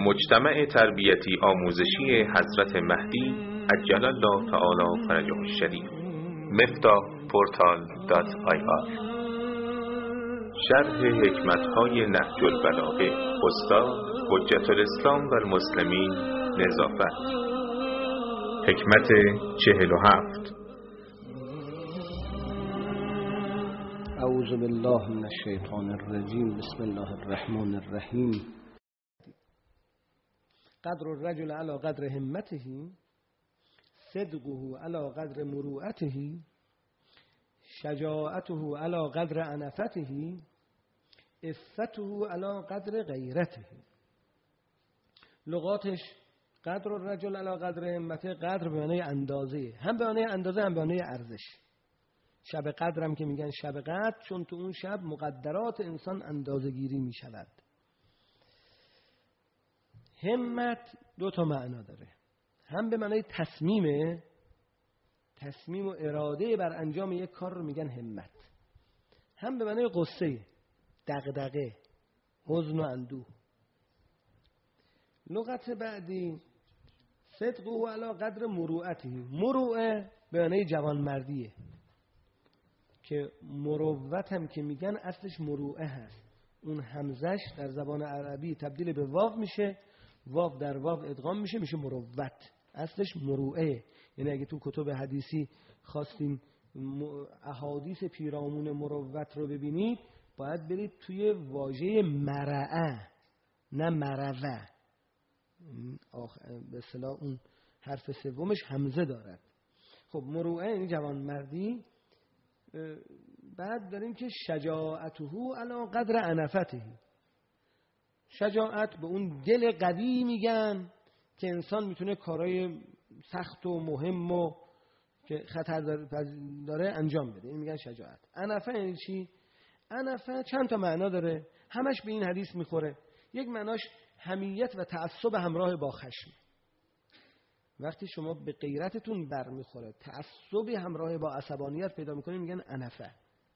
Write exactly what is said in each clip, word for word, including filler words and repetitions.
مجتمع تربیتی آموزشی حضرت مهدی عجل الله تعالی فرجه الشریف. مفتاح پورتال دات آی آر. شرح حکمت‌های نهج البلاغه استاد حجت الاسلام و المسلمین نظافت. حکمت چهل و هفت. اعوذ بالله من الشیطان الرجیم. بسم الله الرحمن الرحیم. قدر الرجل على قدر همته، صدقه على قدر مروءته، شجاعته على قدر عنفته، عفته على قدر غیرته. لغاتش قدر الرجل على قدر همته، قدر به معنی اندازه، هم به معنی اندازه هم به معنی ارزش. شب قدر هم که میگن شب قدر، چون تو اون شب مقدرات انسان اندازه گیری میشود. همت دو تا معنا داره، هم به معنی تصمیمه، تصمیم و اراده بر انجام یک کار رو میگن همت، هم به معنی غصه، دغدغه، حزن و اندوه. لغت بعدی صدق و علی قدر مروءته. مروءه به معنی جوانمردیه، که مروت هم که میگن اصلش مروءه هست. اون همزش در زبان عربی تبدیل به واو میشه، واو در واو ادغام میشه، میشه مروت. اصلش مروءه. یعنی اگه تو کتب حدیثی خواستین احادیث پیرامون مروت رو ببینید، باید برید توی واژه مرعه، نه مروه. به اصطلاح اون حرف سومش همزه دارد. خب مروءه یعنی جوانمردی. بعد داریم که شجاعته علی قدر عنفته. شجاعت به اون دل قوی میگن که انسان میتونه کارهای سخت و مهم و که خطر داره انجام بده، این میگن شجاعت. عنفه یعنی چی؟ عنفه چند تا معنا داره، همش به این حدیث میخوره. یک معناش حمیت و تعصب همراه با خشم. وقتی شما به غیرتتون برمیخوره، تعصبی همراه با عصبانیت پیدا میکنید، میگن عنفه.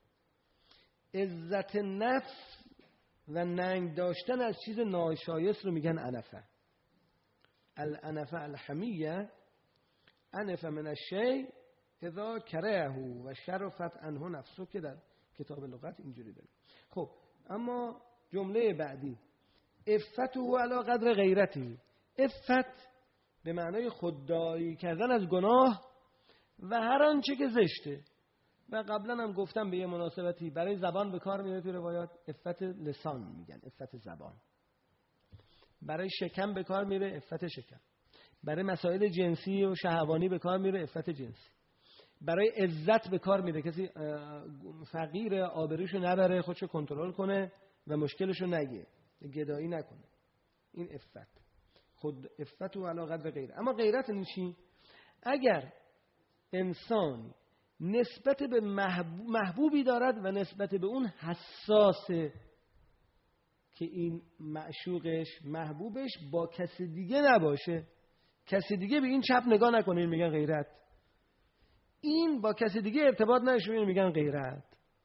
عزت نفس و ننگ داشتن از چیز ناشایست رو میگن عنفه. العنفه الحمیه، عنف من الشیء اذا کرهه و شرفت عنه نفسه، که در کتاب لغت اینجوری داریم. خب اما جمله بعدی عفته علی قدر غیرته. عفت به معنای خودداری کردن از گناه و هر آنچه که زشته. و قبلا هم گفتم به یه مناسبتی، برای زبان به کار میره تو روایات عفت لسان میگن، عفت زبان. برای شکم به کار میره، عفت شکم. برای مسائل جنسی و شهوانی به کار میره، عفت جنسی. برای عزت به کار میره، کسی فقیر آبروشو نبره، خودشو کنترل کنه و مشکلشو نگه، گدایی نکنه. این عفت. خود عفت و علی قدر غیره. اما غیرت این چی؟ اگر انسان نسبت به محبوب محبوبی دارد و نسبت به اون حساسه که این معشوقش، محبوبش با کسی دیگه نباشه، کسی دیگه به این چپ نگاه نکنه، میگن غیرت. این با کسی دیگه ارتباط نشه، میگن غیرت.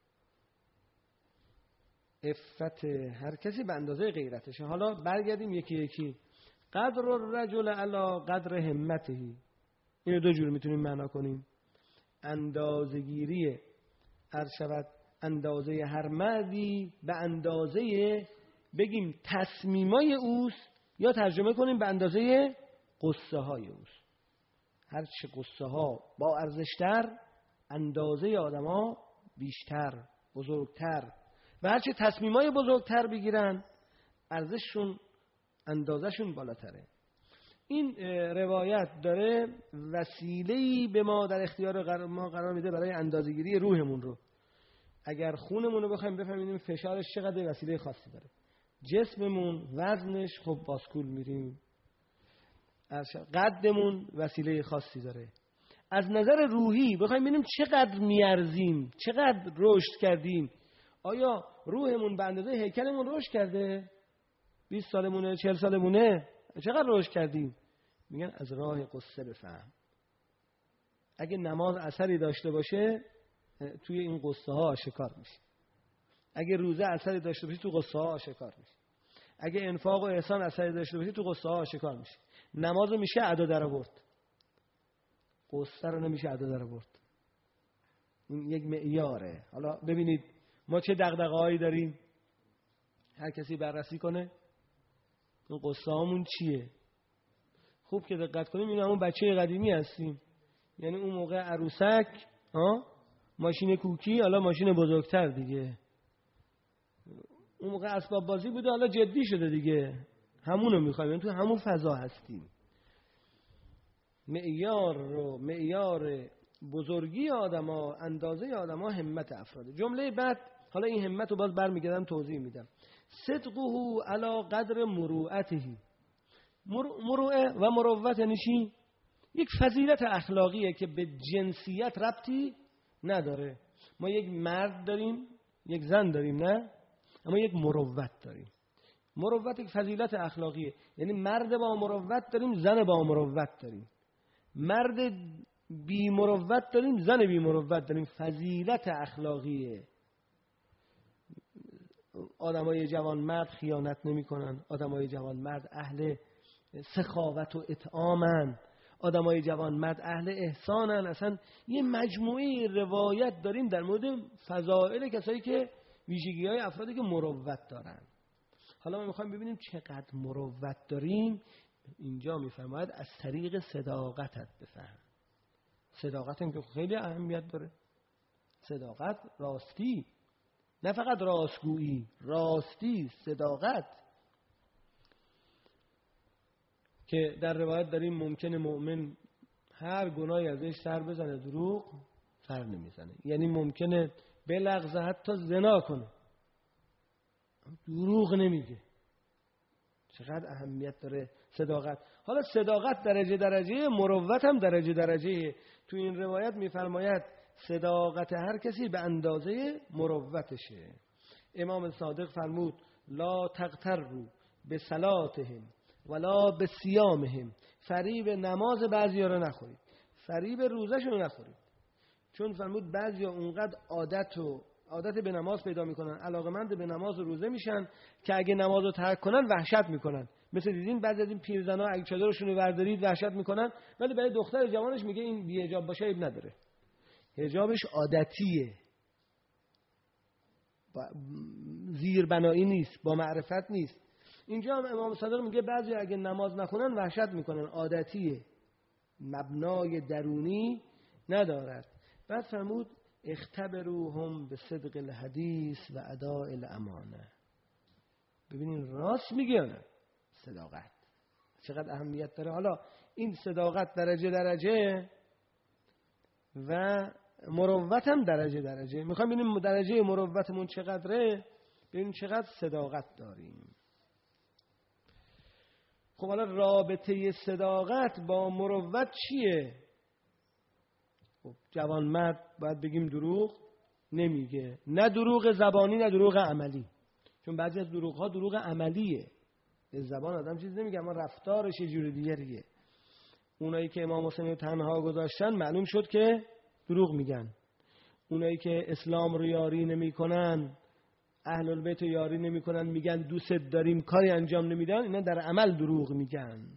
عفت هر کسی به اندازه غیرتشه. حالا برگردیم یکی یکی. قدر الرجل علی قدر همته، اینو دو جور میتونیم معنا کنیم. اندازه‌گیری هر شود اندازه هر مردی به اندازه بگیم تصمیمای اوست، یا ترجمه کنیم به اندازه قصه های اوست. هر چه قصه ها با ارزشتر، اندازه آدم ها بیشتر، بزرگتر، و هر چه تصمیمای بزرگتر بگیرن، ارزششون، اندازشون بالاتره. این روایت داره وسیله‌ای به ما در اختیار ما قرار میده برای اندازه‌گیری روحمون رو. اگر خونمون رو بخوایم بفهمیم فشارش چقدر، وسیله خاصی داره. جسممون وزنش، خب باسکول میریم. قدمون وسیله خاصی داره. از نظر روحی بخوایم ببینیم چقدر میارزیم، چقدر رشد کردیم. آیا روحمون به اندازه هیکلمون رشد کرده؟ بیست سالمونه، چهل سالمونه، چقدر رشد کردیم؟ میگن از راه قصه بفهم. اگه نماز اثری داشته باشه، توی این قصه ها آشکار میشه. اگه روزه اثری داشته باشه، تو قصه ها آشکار میشه. اگه انفاق و احسان اثری داشته باشه تو قصه ها آشکار میشه. نماز میشه ادا در آورد، قصه رو نمیشه ادا در آورد. این یک معیاره. حالا ببینید ما چه دغدغه‌هایی داریم، هر کسی بررسی کنه این قصه هامون چیه. خوب که دقت کنیم این همون بچه قدیمی هستیم، یعنی اون موقع عروسک ها ماشین کوکی، حالا ماشین بزرگتر دیگه. اون موقع اسباب بازی بوده، حالا جدی شده دیگه. همونو میخوایم، یعنی تو همون فضا هستیم. معیار رو معیار بزرگی آدما، اندازه آدما همت افراده. جمله بعد، حالا این همت رو باز برمیگردم توضیح میدم. صدقه علی قدر مروءته. مروءه و مروت یعنی چی؟ یک فضیلت اخلاقیه که به جنسیت ربطی نداره. ما یک مرد داریم، یک زن داریم، نه؟ اما یک مروت داریم. مروت یک فضیلت اخلاقیه، یعنی مرد با مروت داریم، زن با مروت داریم. مرد بی مروت داریم، زن بی مروت داریم. فضیلت اخلاقیه. آدمای جوان مرد خیانت نمی کنن. آدمای جوان مرد اهل سخاوت و اطعامن. آدمای جوان مرد اهل احسانن. اصلا یه مجموعه روایت داریم در مورد فضائل کسایی که ویژگی های افرادی که مروت دارن. حالا ما میخوایم ببینیم چقدر مروت داریم. اینجا میفرماید از طریق صداقتت بفهم. صداقت هم که خیلی اهمیت داره. صداقت، راستی، نه فقط راستگویی، راستی، صداقت. که در روایت داریم ممکنه مؤمن هر گناهی ازش سر بزنه، دروغ سر نمیزنه. یعنی ممکنه بلغزه حتی زنا کنه، دروغ نمیگه. چقدر اهمیت داره صداقت. حالا صداقت درجه درجه، مروت هم درجه درجه. تو این روایت میفرماید صداقت هر کسی به اندازه مروتشه. امام صادق فرمود لا تغتروا بصلاتهم ولا بصیامهم. فریب نماز بعضیا رو نخورید، فریب روزه‌شون رو نخورید. چون فرمود بعضیا اونقدر عادت و عادت به نماز پیدا میکنن، علاقمند به نماز و روزه میشن که اگه نماز رو ترک کنن وحشت میکنن. مثل دیدین بعضی از این پیرزنا اگه چادرشون رو بردارید وحشت میکنن، ولی برای دختر جوانش میگه این بی حجاب باشه عیب نداره. حجابش عادتیه، زیربنایی نیست، با معرفت نیست. اینجا هم امام صادق میگه بعضی اگه نماز نخونن وحشت میکنن، عادتیه، مبنای درونی ندارد. بعد فرمود اختبروهم به صدق الحدیث و اداء الامانه. ببینین راست میگه. صداقت چقدر اهمیت داره. حالا این صداقت درجه درجه و مروت هم درجه درجه. میخوایم ببینیم درجه مروتمون چقدره، ببینیم چقدر صداقت داریم. خب حالا رابطه صداقت با مروت چیه؟ خب جوان مرد باید بگیم دروغ نمیگه، نه دروغ زبانی نه دروغ عملی. چون بعضی از دروغ ها دروغ عملیه، به زبان آدم چیز نمیگه اما رفتارش یه جور دیگریه. اونایی که امام حسین تنها گذاشتن معلوم شد که دروغ میگن. اونایی که اسلام رو یاری نمیکنن، اهل البیت رو یاری نمیکنن، میگن دوست داریم کاری انجام نمیدن، اینا در عمل دروغ میگن.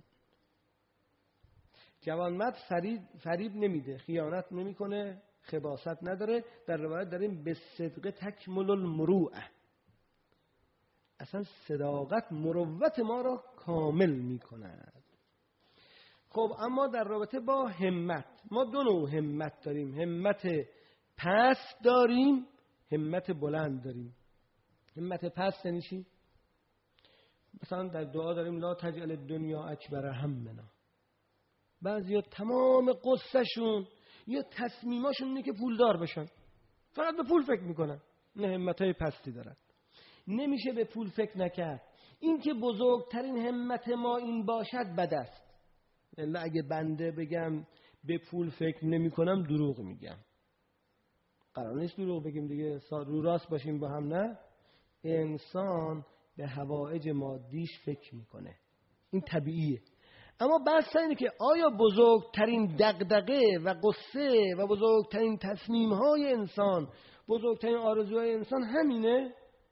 جوانمرد فریب فریب نمیده، خیانت نمیکنه، خباثت نداره. در روایت داریم به صدق تکمل المروءه. اصلا صداقت مروت ما را کامل میکند. خب اما در رابطه با همت، ما دو نوع همت داریم. همت پست داریم، همت بلند داریم. همت پست یعنی چی؟ مثلا در دعا داریم لا تجعل الدنیا اکبر همنا. بعضیا تمام قصهشون یا تصمیماشون اینه که پولدار بشن، فقط به پول فکر میکنن. نه، همتای پستی دارن. نمیشه به پول فکر نکرد. این که بزرگترین همت ما این باشد بد است. الا اگه بنده بگم به پول فکر نمی کنم دروغ میگم. قرار نیست دروغ بگیم دیگه، رو راست باشیم با هم. نه، انسان به حوائج مادیش فکر میکنه، این طبیعیه. اما بحث اینه که آیا بزرگترین دغدغه و قصه و بزرگترین تصمیم‌های انسان، بزرگترین آرزوهای انسان همینه؟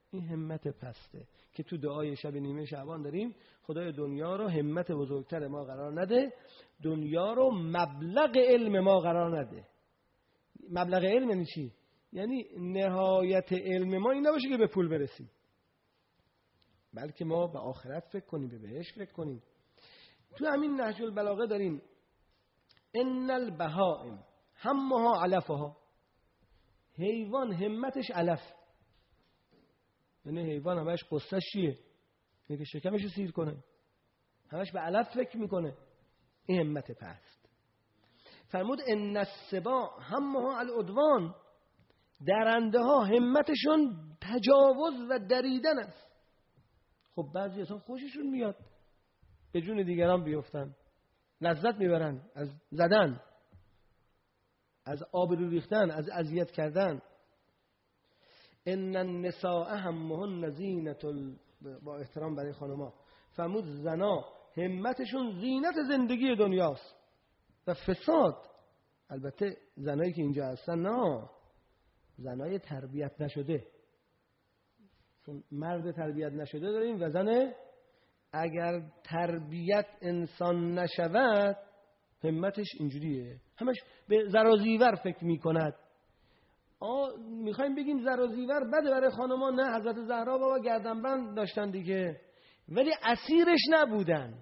این همت پسته که تو دعای شب نیمه شعبان داریم خدای دنیا رو همت بزرگتر ما قرار نده، دنیا رو مبلغ علم ما قرار نده. مبلغ علم یعنی چی؟ یعنی نهایت علم ما این نباشه که به پول برسیم، بلکه ما به آخرت فکر کنیم، به بهشت فکر کنیم. تو همین نهج البلاغه داریم ان البهائم همها علفها، حیوان همتش علف، یعنی حیوان همش قصهش چیه؟ اینه که شکمش رو سیر کنه، همش به علف فکر میکنه. این همت پست. فرمود ان السباع همها العدوان، درنده ها همتشون تجاوز و دریدن است. خب بعضی اصلا خوششون میاد به جون دیگران بیفتن، لذت میبرن از زدن، از آبرو ریختن، از اذیت کردن. ان النساء همهن زینت ال... با احترام برای خانما، فرمود زنا همتشون زینت زندگی دنیاست و فساد. البته زنایی که اینجا هستن نه، زنای تربیت نشده، چون مرد تربیت نشده داریم و زن اگر تربیت انسان نشود همتش اینجوریه، همش به زرازیور فکر میکند. آه میخوایم بگیم زرازیور بده برای خانما؟ نه، حضرت زهرا بابا گردنبند داشتن دیگه، ولی اسیرش نبودن.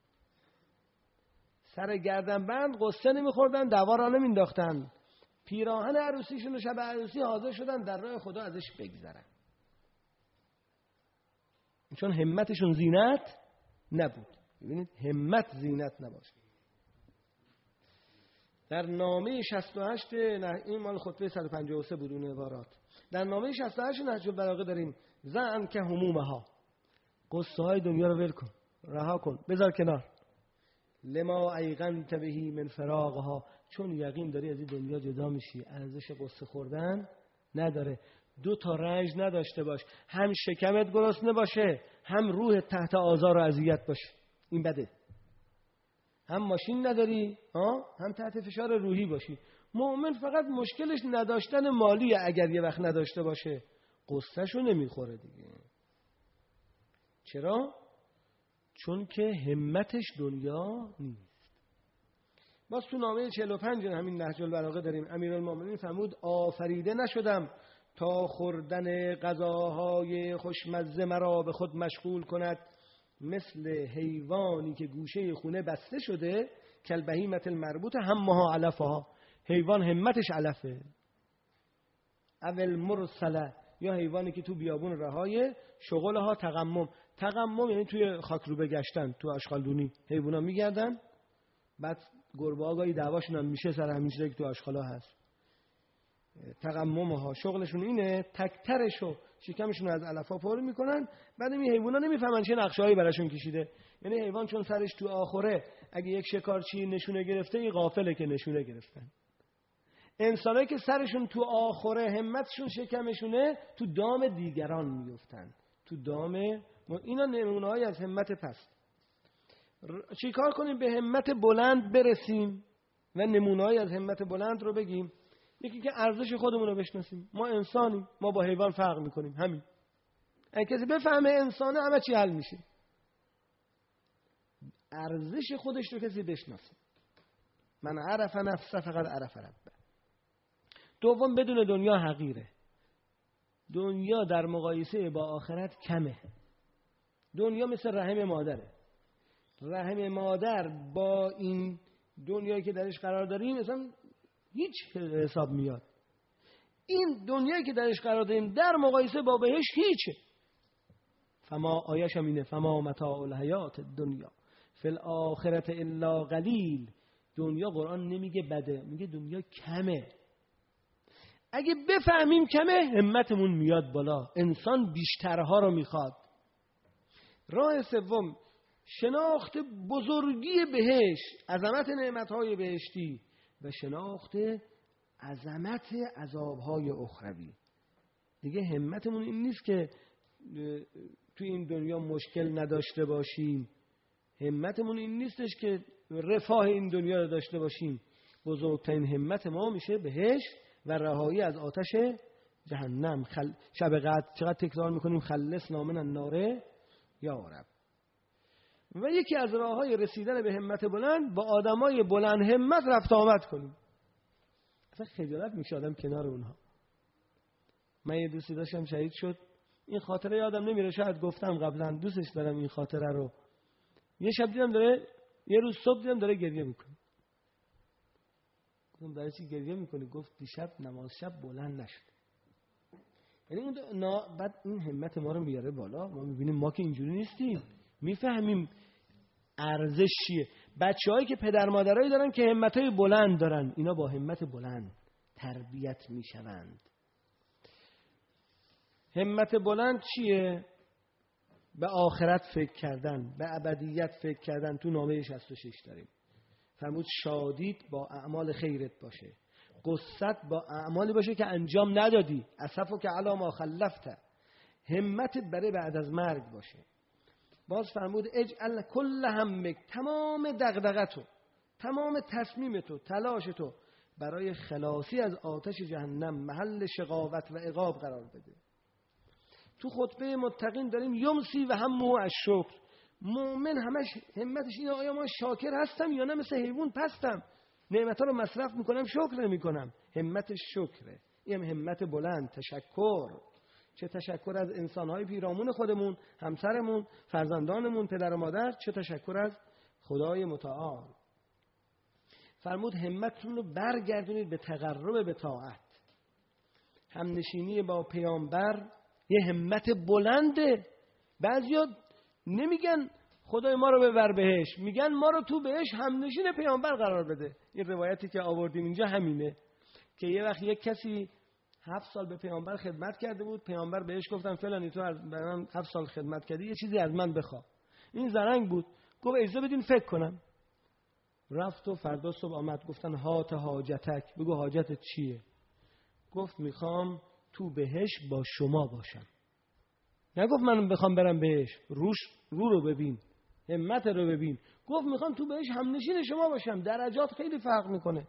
سر گردنبند قصه نمیخوردن، دعوا را نمینداختن، پیراهن عروسیشون و شب عروسی حاضر شدن در راه خدا ازش بگذرن، چون همتشون زینت نبود. ببینید همت زینت نباشه. در نامه شصت و هشت نه این مال خطبه صد و پنجاه و سه بود اون عبارات. در نامه شصت و هشت نهج البلاغه داریم زعن که همومها، قصه های دنیا رو ول کن، رها کن، بذار کنار. لما ایقنت بهی من فراغها، چون یقین داری از این دنیا جدا میشی، ارزش قصه خوردن نداره. دو تا رنج نداشته باش، هم شکمت گرسنه باشه، هم روح تحت آزار و اذیت باشه، این بده. هم ماشین نداری ها، هم تحت فشار روحی باشی. مؤمن فقط مشکلش نداشتن مالیه، اگر یه وقت نداشته باشه قصهشو نمیخوره دیگه. چرا؟ چون که همتش دنیا نیست. باز تو نامه چهل و پنج همین نهج البلاغه داریم امیرالمومنین فرمود آفریده نشدم تا خوردن غذاهای خوشمزه مرا به خود مشغول کند، مثل حیوانی که گوشه خونه بسته شده، کل بهیمت المربوط همها علفها، حیوان همتش علفه. اول مرسله، یا حیوانی که تو بیابون رهای شغلها تقمم. تقمم یعنی توی خاکروبه گشتن، تو آشغالدونی حیونا میگردن، بعد گربه ها گاهی دعواشون هم میشه سر همین چیزایی که تو آشغالا هست. تقممها شغلشون اینه، تکترشو شکمشون از علفا پر میکنن، بعد این حیونا نمیفهمن چه نقشه‌ای براشون کشیده. یعنی حیوان چون سرش تو آخره، اگه یک شکارچی نشونه گرفته این غافله که نشونه گرفتن. انسانایی که سرشون تو آخره، همتشون شکمشونه، تو دام دیگران میفتن، تو دام. اینا نمونه‌ای از همت پست. چی کار کنیم به همت بلند برسیم و نمونه‌ای از همت بلند رو بگیم؟ یکی که ارزش خودمون رو بشناسیم. ما انسانیم، ما با حیوان فرق میکنیم، همین. اگه کسی بفهمه انسانه همه چی حل میشه. ارزش خودش رو کسی بشناسه. من عرف نفسه فقط عرف ربه. دوم بدون دنیا حقیره. دنیا در مقایسه با آخرت کمه. دنیا مثل رحم مادره. رحم مادر با این دنیایی که درش قرار داریم اصلا هیچ حساب میاد. این دنیایی که درش قرار داریم در مقایسه با بهش هیچه. فما آیش هم اینه فما متاع الحیات دنیا فی الاخرت الا قلیل. دنیا قرآن نمیگه بده، میگه دنیا کمه. اگه بفهمیم کمه همتمون میاد بالا، انسان بیشترها رو میخواد. راه سوم شناخت بزرگی بهشت، عظمت نعمتهای بهشتی و شناخت عظمت عذابهای اخروی. دیگه همتمون این نیست که تو این دنیا مشکل نداشته باشیم، همتمون این نیستش که رفاه این دنیا رو داشته باشیم. بزرگترین همت ما میشه بهشت و رهایی از آتش جهنم خل... شب قدر چقدر تکرار میکنیم خلص نامن النار یا رب. و یکی از راههای رسیدن به همت بلند با آدمای بلند همت رفت آمد کنیم. اصلا خجالت میشه آدم کنار اونها. من یه دوستی داشتم شهید شد، این خاطره یادم نمیره، شاید گفتم قبلا، دوستش دارم این خاطره رو. یه شب دیدم داره، یه روز صبح دیدم داره گریه میکنه. گفتم برای چی گریه میکنی؟ گفت دیشب نماز شب بلند نشد. یعنی اون نا... بعد این همت ما رو میاره بالا. ما میبینیم ما که اینجوری نیستیم، میفهمیم ارزش چیه. بچه‌هایی که پدر مادرایی دارن که همتای بلند دارن، اینا با همت بلند تربیت میشوند. همت بلند چیه؟ به آخرت فکر کردن، به ابدیت فکر کردن. تو نامه شصت و شش داریم فرمود شادیت با اعمال خیرت باشه، قصت با اعمالی باشه که انجام ندادی، اسفو که علی ما خلفته، همت برای بعد از مرگ باشه. باز فرمود اجعل کل همک، تمام دغدغتو، تمام تصمیمتو، تلاشتو برای خلاصی از آتش جهنم محل شقاوت و عقاب قرار بده. تو خطبه متقین داریم یمسی و همه از شکر. مؤمن همش همتش اینه آیا من شاکر هستم یا نه مثل حیوان پستم، نعمت‌ها رو مصرف میکنم شکر نمیکنم. همتش شکره. این همت بلند، تشکر. چه تشکر از انسان‌های پیرامون خودمون، همسرمون، فرزندانمون، پدر و مادر، چه تشکر از خدای متعال. فرمود همتتون رو برگردونید به تقرب به طاعت. همنشینی با پیامبر یه همت بلنده. بعضیا نمیگن خدای ما رو ببر بهش، میگن ما رو تو بهش همنشین پیامبر قرار بده. این روایتی که آوردیم اینجا همینه که یه وقت یک کسی هفت سال به پیامبر خدمت کرده بود، پیامبر بهش گفتن فلانی تو از من هفت سال خدمت کردی، یه چیزی از من بخوا. این زرنگ بود، گفت اجازه بدین فکر کنم. رفت و فردا صبح آمد، گفتن هات حاجتک، بگو حاجتت چیه؟ گفت میخوام تو بهش با شما باشم. نگفت من بخوام برم بهش، روش رو رو ببین، همت رو ببین. گفت میخوام تو بهش همنشین شما باشم. درجات خیلی فرق میکنه.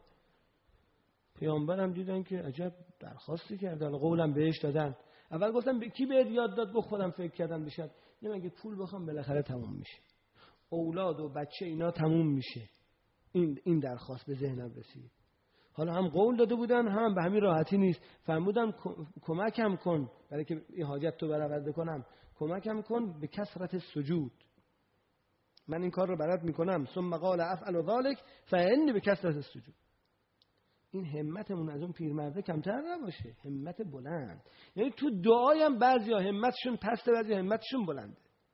پیامبرم دیدن که عجب درخواستی کردن، قولم بهش دادن. اول گفتم کی بهت یاد داد؟ گفت خودم فکر کردم بشه. نه مگه پول بخوام بالاخره تموم میشه، اولاد و بچه اینا تموم میشه. این این درخواست به ذهنم رسید. حالا هم قول داده بودن، هم به همین راحتی نیست. فرمودن کمکم کن برای که این حاجت تو برآورده کنم، کمکم کن به کثرت سجود. من این کار رو برات میکنم. ثم قال افعل ذلک فانی بکثرت السجود. این همتمون از اون پیرمرده کمتر نباشه، همت بلند. یعنی تو دعایم بعضیا همتشون پسته، بعضیا همتشون بلنده.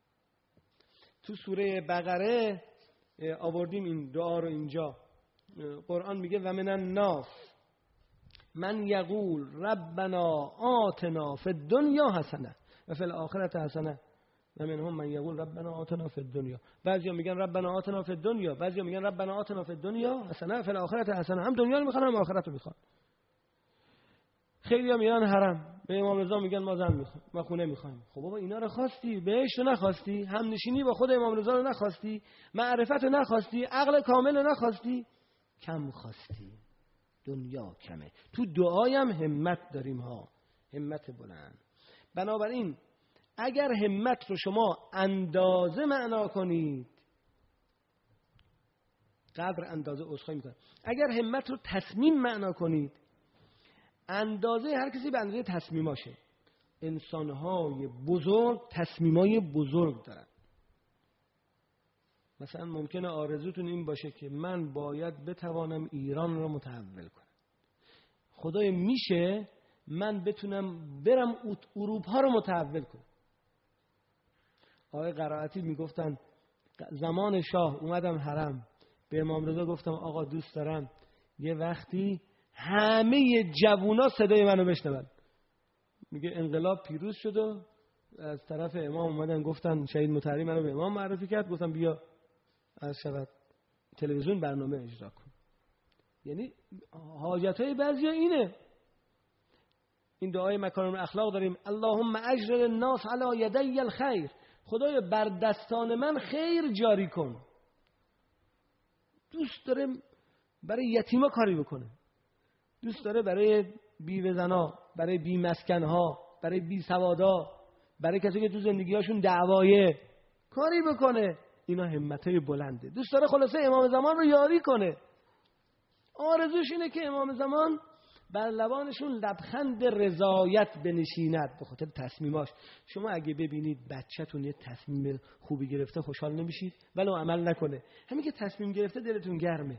تو سوره بقره آوردیم این دعا رو. اینجا قرآن میگه و من الناس من یقول ربنا آتنا فی الدنیا حسنه و فی الاخره حسنه و منهم من یقول ربنا آتنا فی الدنیا. بعضیا میگن ربنا آتنا فی الدنیا، بعضیا میگن ربنا آتنا فی الدنیا حسنه و فی الاخره حسنه. هم دنیا رو میخوان هم آخرت رو میخوان. خیلی هم میرن حرم، به امام رضا میگن ما زن میخوایم، ما خونه میخوایم. خب بابا اینا رو خواستی، بهشت رو نخواستی، هم نشینی با خود امام رضا رو نخواستی، معرفت رو نخواستی، عقل کامل رو نخواستی، کم خواستی. دنیا کمه. تو دعایم همت داریم ها، همت بلند. بنابراین اگر همت رو شما اندازه معنا کنید، قدر اندازه عذرخواهی میکنم، اگر همت رو تصمیم معنا کنید، اندازه هر کسی به اندازه تصمیماشه. انسانهای بزرگ تصمیمای بزرگ دارن. مثلا ممکنه آرزوتون این باشه که من باید بتوانم ایران رو متحول کنم. خدای میشه من بتونم برم اروپا رو متحول کنم. آقای قرائتی میگفتن زمان شاه اومدم حرم، به امام رضا گفتم آقا دوست دارم یه وقتی همه جوونا صدای منو بشنون. میگه انقلاب پیروز شد و از طرف امام اومدن گفتن شهید مطهری منو به امام معرفی کرد، گفتم بیا از شبت تلویزیون برنامه اجرا کن. یعنی حاجتهای بعضیا اینه. این دعای مکارم الاخلاق داریم، اللهم اجر الناس علی یدی الخیر، خدایا بر دستان من خیر جاری کن. دوست داره برای یتیما کاری بکنه، دوست داره برای بیوه زنا برای بی مسکن ها، برای بی سوادا، برای کسی که تو زندگیاشون دعوایه کاری بکنه. اینا همتای بلنده. دوست داره خلاصه امام زمان رو یاری کنه. آرزوش اینه که امام زمان بر لبانشون لبخند رضایت بنشیند به خاطر تصمیماش. شما اگه ببینید بچه‌تون یه تصمیم خوبی گرفته خوشحال نمیشید ولو عمل نکنه. همین که تصمیم گرفته دلتون گرمه.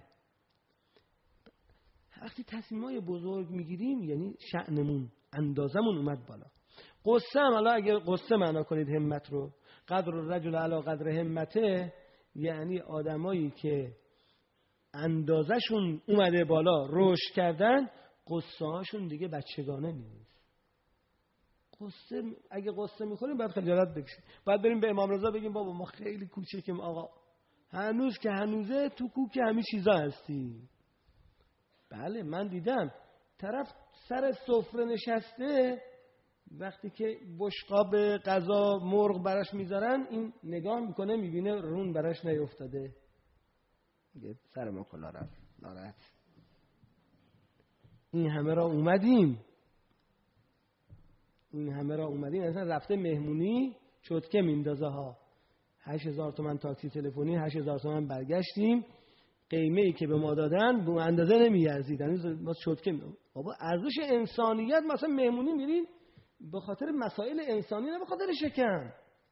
وقتی تصمیمای بزرگ میگیریم یعنی شأنمون، اندازمون اومد بالا. قصه هم حالا اگه قصه معنا کنید همت رو، قدر الرجل علی قدر همته، یعنی آدمایی که اندازشون اومده بالا، رشد کردن، قصه هاشون دیگه بچگانه نیست. قصه اگه قصه میخوریم باید خجالت بکشیم، باید بریم به امام رضا بگیم بابا ما خیلی کوچیکیم آقا، هنوز که هنوزه تو کوک همین چیزا هستی. بله من دیدم طرف سر سفره نشسته، وقتی که بشقاب غذا مرغ براش میذارن این نگاه میکنه میبینه رون براش نیفتاده، میگه سر ما کلا رفت ناراحت. این همه را اومدیم این همه را اومدیم اصلا رفته مهمونی چتکه میندازه ها، هشت هزار تومن تاکسی تلفنی، هشت هزار تومن برگشتیم، قیمه ای که به ما دادن به اندازه نمیارزید، ما چتکه میندازه. بابا ارزش انسانیت مثلا مهمونی میرین به خاطر مسائل انسانی نه به خاطر شکم.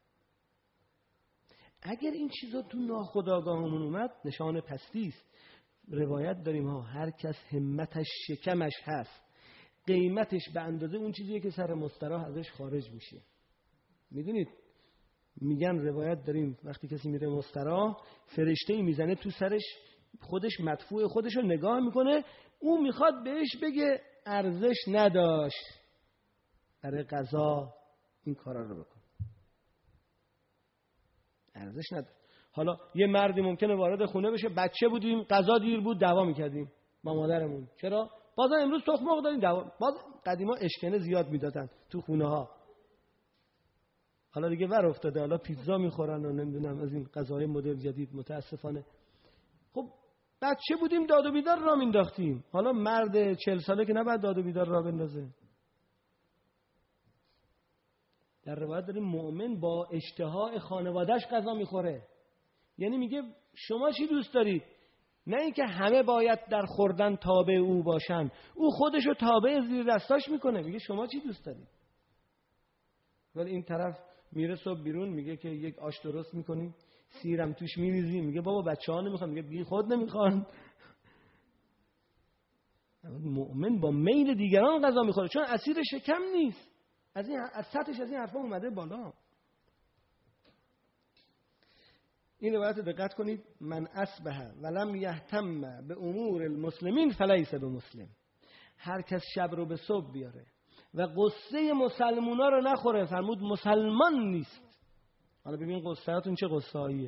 اگر این چیزا تو ناخودآگاهمون اومد نشان پستی است. روایت داریم ها هر کس همتش شکمش هست قیمتش به اندازه اون چیزیه که سر مستراح ازش خارج میشه. میدونید میگن روایت داریم وقتی کسی میره مستراح فرشته‌ای میزنه تو سرش، خودش مدفوع خودشو نگاه میکنه، اون میخواد بهش بگه ارزش نداشت برای قضا این کارا رو بکن، ارزش نداره. حالا یه مردی ممکنه وارد خونه بشه، بچه بودیم قضا دیر بود دعوا میکردیم با مادرمون، چرا؟ بازم امروز تخم مرغ داریم دعوا. باز قدیما اشکنه زیاد میدادن تو خونه ها، حالا دیگه ور افتاده، حالا پیتزا میخورن و نمیدونم از این غذاهای مدرن جدید متاسفانه. خب بچه بودیم داد و بیدار را مینداختیم، حالا مرد چهل ساله که نباید داد و بیدار را بندازه. در روایت داریم مؤمن با اشتهای خانوادهش غذا میخوره، یعنی میگه شما چی دوست دارید؟ نه اینکه همه باید در خوردن تابع او باشن، او خودشو تابع زیر دستاش میکنه، میگه شما چی دوست دارید؟ ولی این طرف میره صبح بیرون میگه که یک آش درست میکنیم سیرم توش میریزیم، میگه بابا بچه‌ها نمیخوان، میگه بی خود نمیخوان. مؤمن با میل دیگران غذا میخوره چون اسیر شکم نیست، از این از سطحش از این حرفا اومده بالا. این روایت دقت کنید، من اصبح ولم یهتم به امور المسلمین فلیس بمسلم. هر کس شب رو به صبح بیاره و قصه مسلمونا رو نخوره، فرمود مسلمان نیست. حالا ببین قصه هاتون چه قصه هاییه.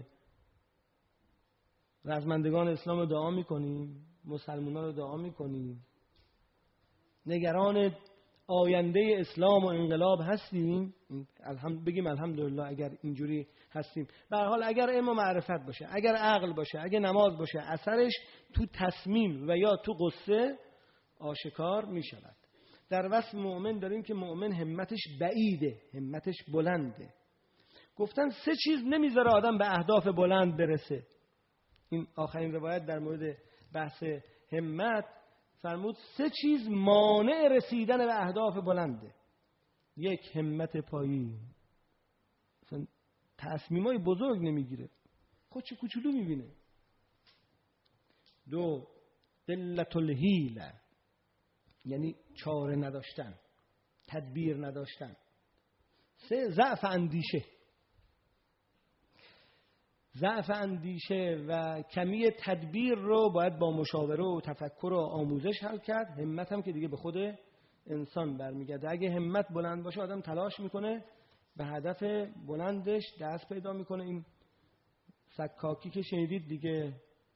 رزمندگان اسلام رو دعا میکنیم، مسلمونا رو دعا میکنیم، نگران آینده اسلام و انقلاب هستیم، الحمد بگیم الحمدلله اگر اینجوری هستیم. به هر حال اگر علم و معرفت باشه، اگر عقل باشه، اگر نماز باشه، اثرش تو تصمیم و یا تو قصه آشکار می شود. در وصف مؤمن داریم که مؤمن همتش بعیده، همتش بلنده. گفتن سه چیز نمیذاره آدم به اهداف بلند برسه. این آخرین روایت در مورد بحث همت فرمود سه چیز مانع رسیدن به اهداف بلنده. یک، همت پایین، تصمیمای بزرگ نمیگیره، خودش کوچولو میبینه. دو، قلت الحیله، یعنی چاره نداشتن، تدبیر نداشتن. سه، ضعف اندیشه. ضعف اندیشه و کمی تدبیر رو باید با مشاوره و تفکر و آموزش حل کرد. همت هم که دیگه به خود انسان برمیگرده. اگه همت بلند باشه آدم تلاش میکنه به هدف بلندش دست پیدا میکنه. این سکاکی که شنیدید دیگه،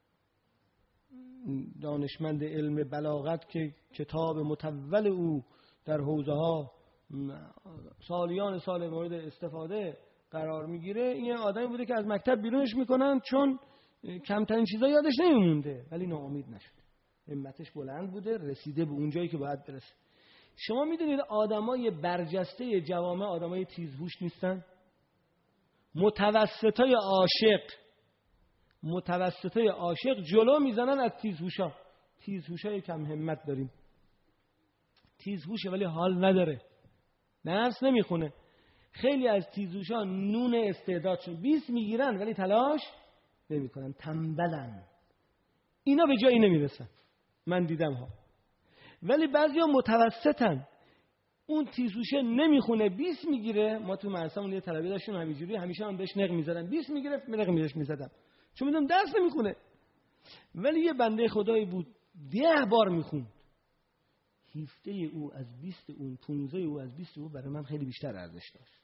دانشمند علم بلاغت که کتاب مطول او در حوزه ها سالیان سال مورد استفاده قرار میگیره، این آدمی بوده که از مکتب بیرونش میکنن چون کمترین چیزا یادش نمیمونده، ولی ناامید نشد، همتش بلند بوده، رسیده به اون جایی که باید برسه. شما میدونید آدمای برجسته جوامع آدمای تیزهوش نیستن؟ متوسطای عاشق متوسطای عاشق جلو میزنن از تیزهوشا. تیزهوشای کم همت داریم. تیزهوشه ولی حال نداره، درس نمیخونه. خیلی از تیزهوشا نون استعدادشون بیست میگیرن ولی تلاش نمیکنن، تنبلن. اینا به جایی نمیرسن، من دیدم ها. ولی بعضیا متوسطن، اون تیزهوشه نمیخونه بیست میگیره. ما تو مدرسه‌مون یه طلبه داشتیم همینجوری، همیشه هم بهش نق میزدن، بیست میگرفت نق میذاش میزدم چون میدونم درس نمیخونه. ولی یه بنده خدایی بود ده بار میخوند. هفده او از بیست اون، پونزده او از بیست او برای من خیلی بیشتر ارزش داشت.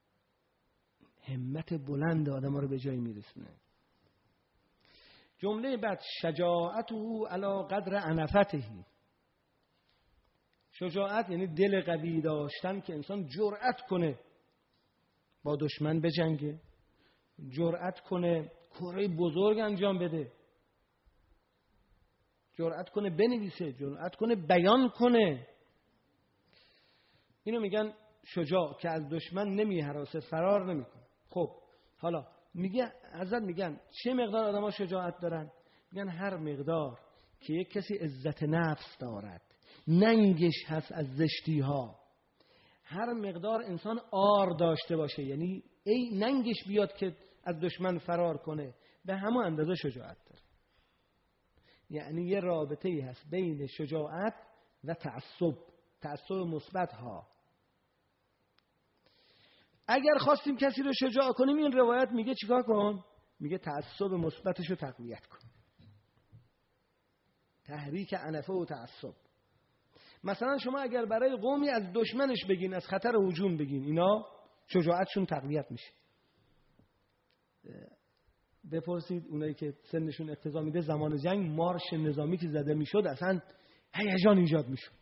همت بلند آدم ها رو به جایی میرسونه. جمله بعد شجاعته علی قدر عنفته. شجاعت یعنی دل قوی داشتن که انسان جرأت کنه با دشمن بجنگه، جرأت کنه کارهای بزرگ انجام بده، جرأت کنه بنویسه، جرأت کنه بیان کنه. اینو میگن شجاع که از دشمن نمیهراسه، فرار نمیکنه. خب حالا میگه حضرت میگن چه مقدار آدم‌ها شجاعت دارن؟ میگن هر مقدار که یک کسی عزت نفس دارد، ننگش هست از زشتی ها، هر مقدار انسان آر داشته باشه، یعنی ای ننگش بیاد که از دشمن فرار کنه، به همون اندازه شجاعت داره. یعنی یه رابطه ای هست بین شجاعت و تعصب، تعصب مثبت ها. اگر خواستیم کسی رو شجاع کنیم، این روایت میگه چیکار کن؟ میگه تعصب مثبتش رو تقویت کن. تحریک عنفه و تعصب. مثلا شما اگر برای قومی از دشمنش بگین، از خطر هجوم بگین، اینا شجاعتشون تقویت میشه. بپرسید اونایی که سنشون اقتضا میده، زمان جنگ مارش نظامی که زده میشد اصلا هیجان ایجاد میشد،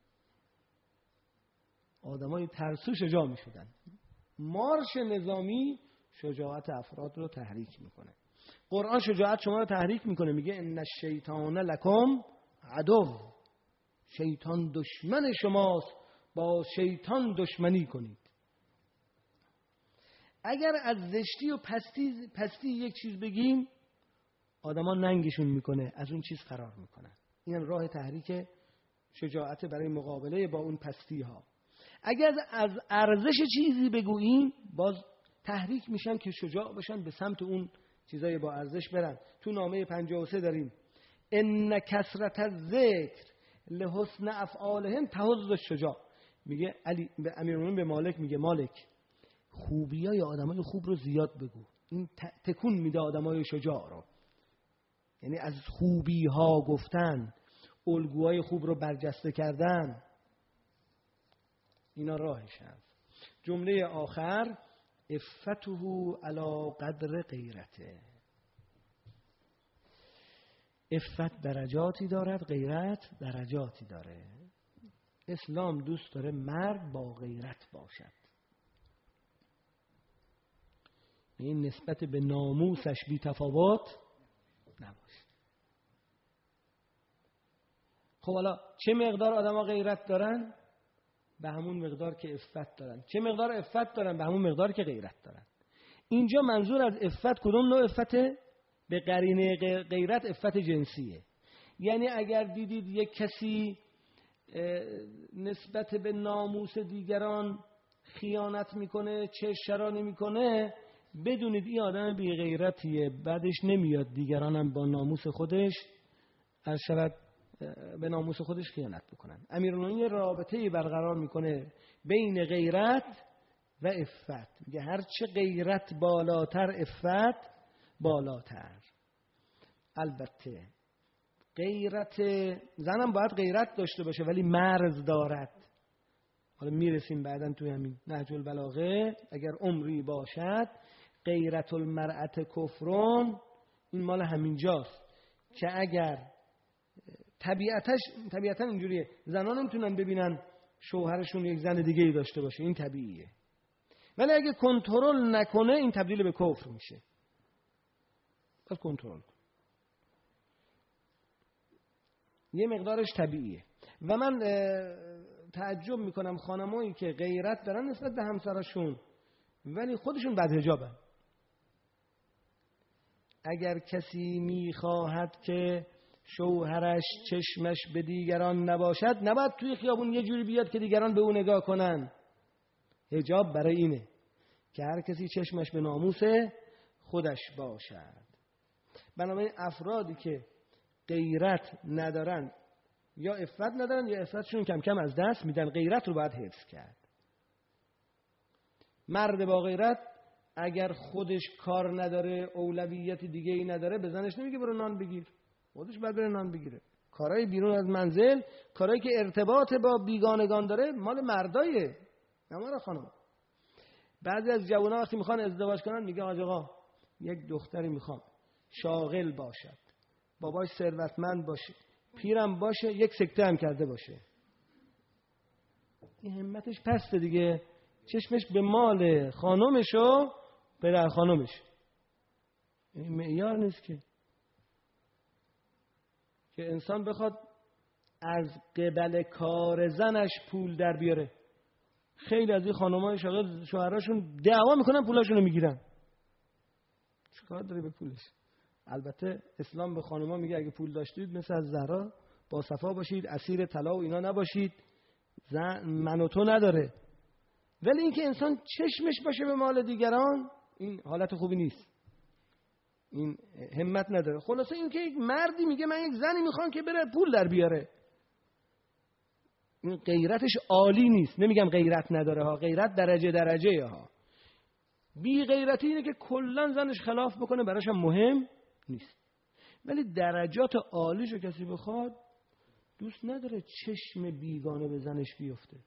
آدمای ترسو شجاع میشدن. مارش نظامی شجاعت افراد رو تحریک میکنه. قرآن شجاعت شما رو تحریک میکنه، میگه ان الشیطان لکم عدو، شیطان دشمن شماست، با شیطان دشمنی کنید. اگر از زشتی و پستی, پستی یک چیز بگیم، آدما ننگشون میکنه، از اون چیز فرار میکنن. این راه تحریک شجاعت برای مقابله با اون پستی ها. اگر از ارزش چیزی بگوییم، باز تحریک میشن که شجاع باشن، به سمت اون چیزای با ارزش برن. تو نامه پنجاه و سه داریم ان کثرت الذکر لحسن افعالهم تحز الشجاع. میگه علی به امیرالمومنین، به مالک میگه مالک خوبیای آدمای خوب رو زیاد بگو، این تکون میده آدمای شجاع رو. یعنی از خوبی ها گفتن، الگوهای خوب رو برجسته کردن، اینا راهش هست. جمله آخر عفته علی قدر غیرته. عفت درجاتی دارد، غیرت درجاتی داره. اسلام دوست داره مرد با غیرت باشد، این نسبت به ناموسش بی تفاوت نباشه. خب حالا چه مقدار آدم ها غیرت دارن؟ به همون مقدار که عفت دارن. چه مقدار عفت دارن؟ به همون مقدار که غیرت دارن. اینجا منظور از عفت کدوم نوع عفته؟ به قرینه غیرت عفت جنسیه. یعنی اگر دیدید یک کسی نسبت به ناموس دیگران خیانت میکنه، چه شرانی میکنه، بدونید این آدم بی غیرتیه، بعدش نمیاد دیگران هم با ناموس خودش هر شود به ناموس خودش خیانت بکنن. امیرالمومنین یه رابطه‌ای برقرار میکنه بین غیرت و عفت. میگه هر چه غیرت بالاتر، عفت بالاتر. البته غیرت زنم باید غیرت داشته باشه ولی مرز دارد. حالا میرسیم بعداً توی همین نهج البلاغه، اگر عمری باشد غیرت المرأة کفرون، این مال همینجاست که اگر طبیعتش طبیعتا اینجوریه، زنان نمیتونن ببینن شوهرشون یک زن دیگه ای داشته باشه، این طبیعیه. ولی اگه کنترل نکنه این تبدیل به کفر میشه. باید کنترل کن. یه مقدارش طبیعیه. و من تعجب میکنم خانمایی که غیرت دارن نسبت به همسرشون ولی خودشون بدحجابن. اگر کسی میخواهد که شوهرش چشمش به دیگران نباشد نباید توی خیابون یه جوری بیاد که دیگران به او نگاه کنن. حجاب برای اینه که هر کسی چشمش به ناموس خودش باشد. بنابراین افرادی که غیرت ندارن یا عفت ندارن یا عفتشون کم کم از دست میدن. غیرت رو باید حفظ کرد. مرد با غیرت اگر خودش کار نداره اولویت دیگه ای نداره به زنش نمیگه برو نان بگیر، خودش باید بره نان بگیره. کارهای بیرون از منزل، کارهایی که ارتباط با بیگانگان داره مال مردایه، نه مال خانم. بعضی از جوونا وقتی میخوان ازدواج کنن میگه آقا یک دختری میخوام شاغل باشد، باباش ثروتمند باشه، پیرم باشه، یک سکته هم کرده باشه. این همتش پسته دیگه، چشمش به مال خانمش و پدر خانمش. این معیار نیست که که انسان بخواد از قبل کار زنش پول در بیاره. خیلی از این خانم‌های شاغل شوهراشون دعوا میکنن پولاشونو میگیرن. چیکار داره به پولش؟ البته اسلام به خانم‌ها میگه اگه پول داشتید مثل از زهرا با صفا باشید، اسیر طلا و اینا نباشید. زن من و تو نداره. ولی اینکه انسان چشمش باشه به مال دیگران این حالت خوبی نیست. این همت نداره. خلاصه اینکه یک مردی میگه من یک زنی میخوام که بره پول در بیاره، این غیرتش عالی نیست. نمیگم غیرت نداره ها، غیرت درجه درجه ها. بی غیرتی اینه که کلا زنش خلاف بکنه براش هم مهم نیست. ولی درجات عالیشو کسی بخواد دوست نداره چشم بیگانه به زنش بیفته.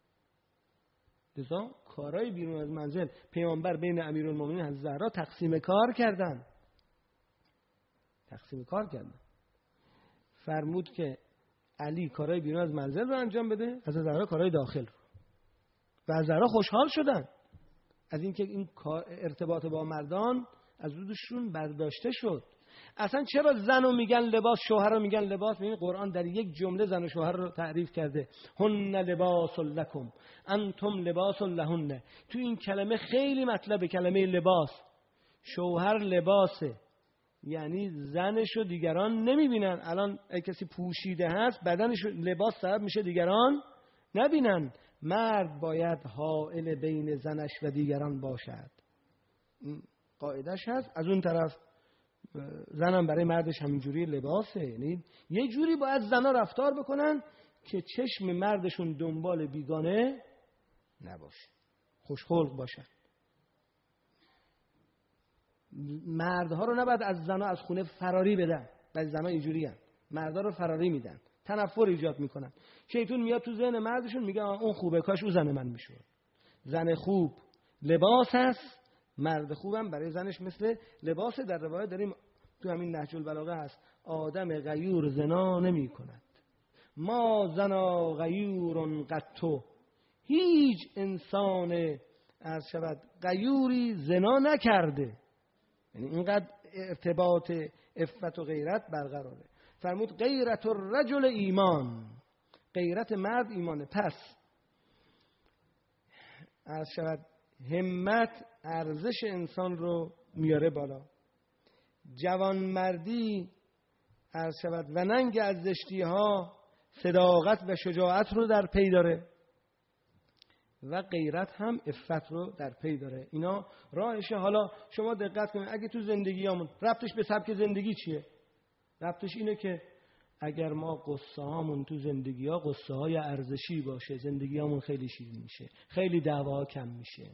لذا کارهای بیرون از منزل پیامبر بین امیرالمومنین حضرت زهرا تقسیم کار کردن. تقسیم کار کردن. فرمود که علی کارهای بیرون از منزل رو انجام بده، حضرت زهرا کارهای داخل رو. و از زهرا خوشحال شدن از اینکه این ارتباط با مردان از روشون برداشته شد. اصلا چرا زن رو میگن لباس، شوهر رو میگن لباس؟ ببین قرآن در یک جمله زن و شوهر رو تعریف کرده. هن لباس لکم انتم لباس لهن. تو این کلمه خیلی مطلب کلمه لباس. شوهر لباسه، یعنی زنش رو دیگران نمیبینن. الان اگه کسی پوشیده هست بدنش لباس سبب میشه دیگران نبینن. مرد باید حائل بین زنش و دیگران باشد. این قاعدش هست. از اون طرف زنم برای مردش همینجوری لباسه. یعنی یه جوری باید زنها رفتار بکنن که چشم مردشون دنبال بیگانه نباشه، خوشخلق باشن. مردها رو نباید از زنها از خونه فراری بدن. بعضی زنها اینجوری هستن، مردها رو فراری میدن، تنفر ایجاد میکنن. شیطون میاد تو ذهن مردشون میگه اون خوبه، کاش او زن من میشد. زن خوب لباس هست، مرد خوبم برای زنش مثل لباس. در روایت داریم تو همین نهج البلاغه هست آدم غیور زنا نمی کند. ما زنا غیور قطو. هیچ انسان عرض شود غیوری زنا نکرده. یعنی اینقدر ارتباط عفت و غیرت برقراره. فرمود غیرت الرجل ایمان. غیرت مرد ایمانه. پس عرض شود همت ارزش انسان رو میاره بالا. جوانمردی عرض شود و ننگ از زشتی ها صداقت و شجاعت رو در پی داره و غیرت هم عفت رو در پی داره. اینا راهشه. حالا شما دقت کنید اگه تو زندگیامون ربطش به سبک زندگی چیه؟ ربطش اینه که اگر ما قصه هامون تو زندگی ها قصه های ارزشی باشه زندگی هامون خیلی شیرین میشه، خیلی دعوا کم میشه.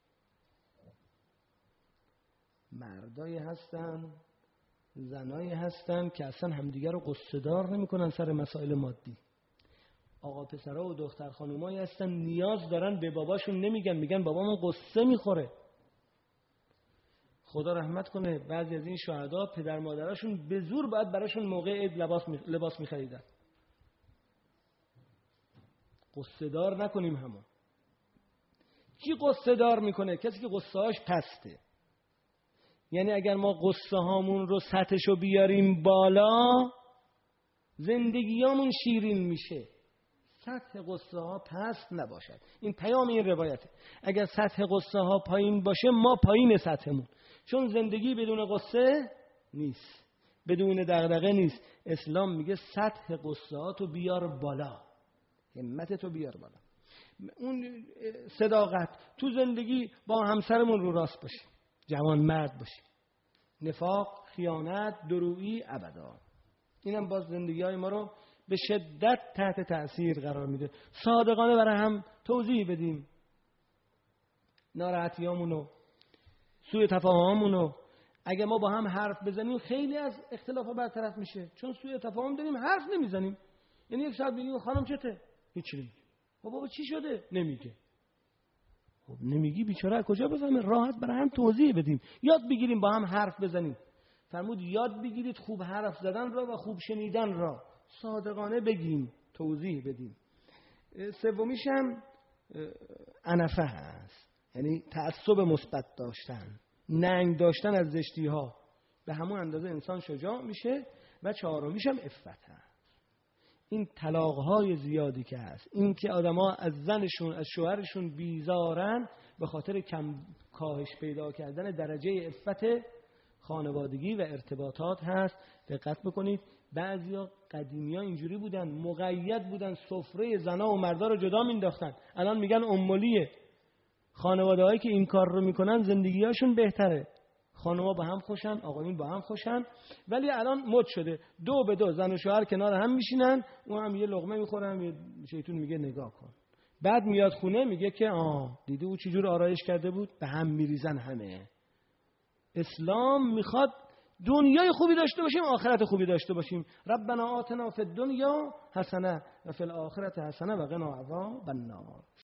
مردایی هستن زنایی هستن که اصلا همدیگر رو قصه دار نمی کنن سر مسائل مادی. آقا پسرها و دختر خانومایی هستن نیاز دارن به باباشون نمیگن، میگن بابامون قصه میخوره. خدا رحمت کنه بعضی از این شهدا پدر مادراشون به زور باید براشون موقع عید لباس می... لباس میخریدن. قصه دار نکنیم همون. کی قصه دار میکنه؟ کسی که قصه هاش پسته. یعنی اگر ما قصه هامون رو سطحشو بیاریم بالا زندگیامون شیرین میشه. سطح قصه ها پست نباشد. این پیام این روایته. اگر سطح قصه ها پایین باشه ما پایین سطحمون، چون زندگی بدون قصه نیست، بدون دغدغه نیست. اسلام میگه سطح قصه ها تو بیار بالا، همت تو بیار بالا. اون صداقت تو زندگی با همسرمون رو راست باشیم، جوان مرد باشیم، نفاق، خیانت، درویی ابدا. اینم باز زندگی های ما رو به شدت تحت تأثیر قرار میده. صادقانه برای هم توضیح بدیم ناراحتیامونو، سوء تفاهممونو. اگه ما با هم حرف بزنیم خیلی از اختلافا برطرف میشه، چون سوء تفاهم داریم حرف نمیزنیم. یعنی یک ساعت بگیم خانم چته؟ هیچ نمیگه. خب بابا چی شده؟ نمیگه. خب نمیگی بیچاره کجا بفهمه؟ راحت برای هم توضیح بدیم، یاد بگیریم با هم حرف بزنیم. فرمود یاد بگیرید خوب حرف زدن را و خوب شنیدن را، صادقانه بگیم، توضیح بدیم. سومیش هم انفه هست، یعنی تعصب مثبت داشتن، ننگ داشتن از زشتی ها، به همون اندازه انسان شجاع میشه. و چهارمیش هم عفت هست. این طلاق های زیادی که هست، این که آدما از زنشون از شوهرشون بیزارن به خاطر کم کاهش پیدا کردن درجه عفت خانوادگی و ارتباطات هست. دقت بکنید بعضیا قدیمی‌ها اینجوری بودن، مقید بودن، سفره زنا و مردا رو جدا مینداختن. الان میگن امولیه. خانواده‌هایی که این کار رو میکنن زندگی‌هاشون بهتره، خانم‌ها با هم خوشن، آقایون با هم خوشن. ولی الان مد شده دو به دو زن و شوهر کنار هم میشینن، اون هم یه لقمه میخورن، یه شیطون میگه نگاه کن. بعد میاد خونه میگه که آه دیدی او چجور آرایش کرده بود، به هم میریزن همه. اسلام میخواد دنیای خوبی داشته باشیم، آخرت خوبی داشته باشیم. ربنا آتنا فی الدنیا حسنه و فی الاخرة حسنه و قنا عذاب النار.